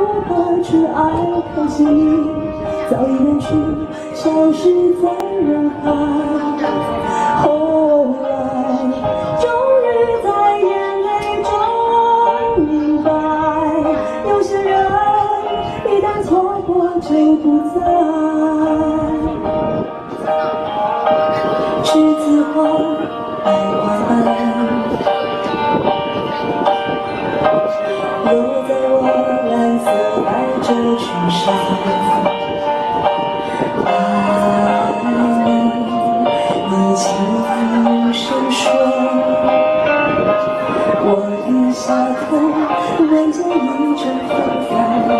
何去爱？可惜你早已远去，消失在人海。后来，终于在眼泪中明白，有些人一旦错过就不再。栀子花，白花瓣。 落在我蓝色百褶裙上，你轻声说，我低下头，人间一阵纷繁。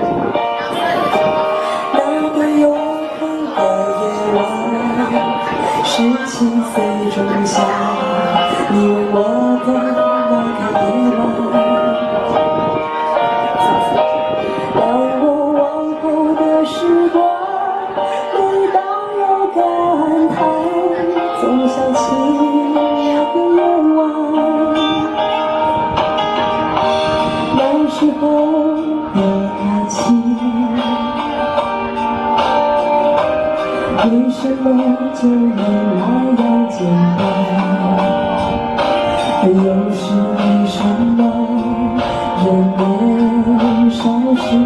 那个永恒的夜晚，17岁仲夏，你为我的那个夜晚。 时光，每当有感叹，总想起那个夜晚。那时候的爱情，为什么就能那样简单？又是为什么人年少时？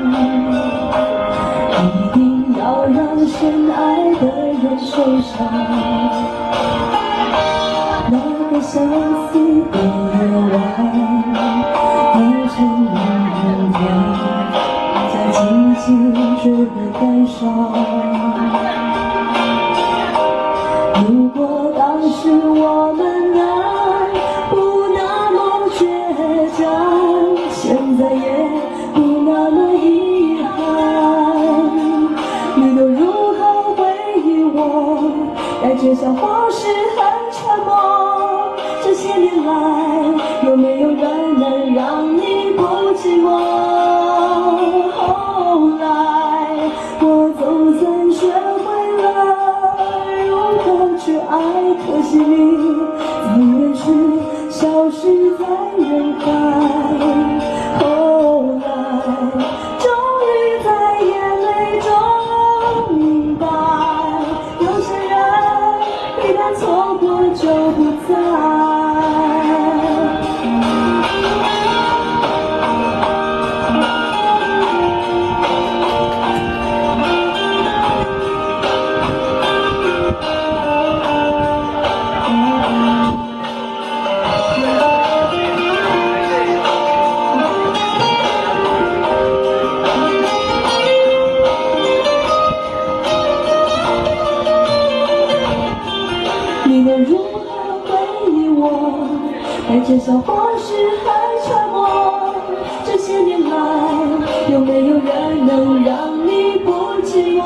一定要让深爱的人受伤。那个相似的夜晚，变成明天，再紧紧追回感伤。如果当时我们爱不那么倔强，现在也不那么遗憾。 你都如何回忆我？带着笑或是很沉默。这些年来，有没有人能让你不寂寞？后来，我总算学会了如何去爱，可惜你早已远去，消失在人海。后来，终于在眼泪中。 错过就不再。你能如何回忆我？带着笑或是很沉默。这些年来，有没有人能让你不寂寞？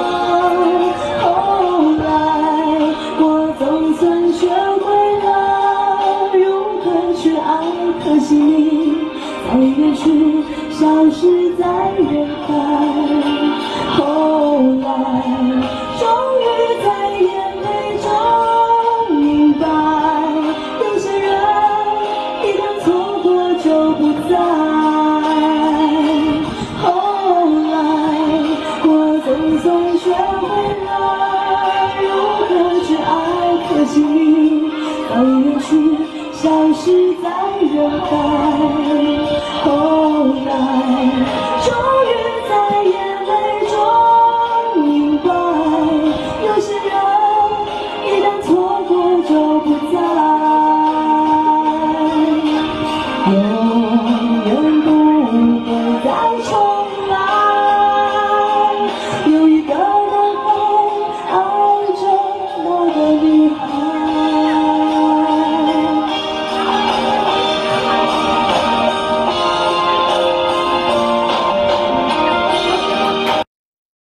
后来，我总算学会了如何去爱，可惜你早已远去，消失在人海。后来，终于在眼泪中。 就不在。后来，我总算学会了如何去爱，可惜你早已远去，消失在人海。后来，终于在眼泪中明白，有些人一旦错过就不再。